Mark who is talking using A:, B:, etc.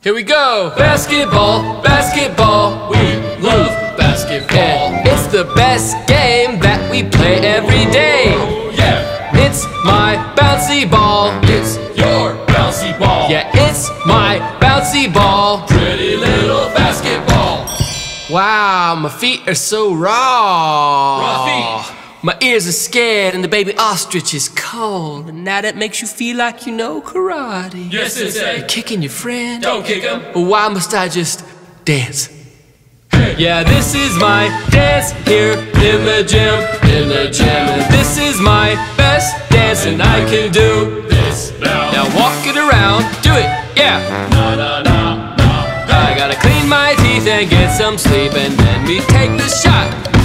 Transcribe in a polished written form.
A: Here we go! Basketball, basketball, we love basketball. Yeah, it's the best game that we play every day.
B: Oh, yeah.
A: It's my bouncy ball.
B: It's your bouncy ball.
A: Yeah, it's my bouncy ball.
B: Pretty little basketball.
A: Wow, my feet are so raw.
B: Raw feet.
A: My ears are scared and the baby ostrich is cold. And now that makes you feel like you know karate.
B: Yes, Sensei.
A: You're kicking your friend.
B: Don't kick him.
A: Why must I just dance?
B: Hey.
A: Yeah, this is my dance here in the gym. And this is my best dance and I can do
B: This now.
A: Now walk it around, do it, yeah.
B: Na na na na.
A: I gotta clean my teeth and get some sleep and then we take the shot.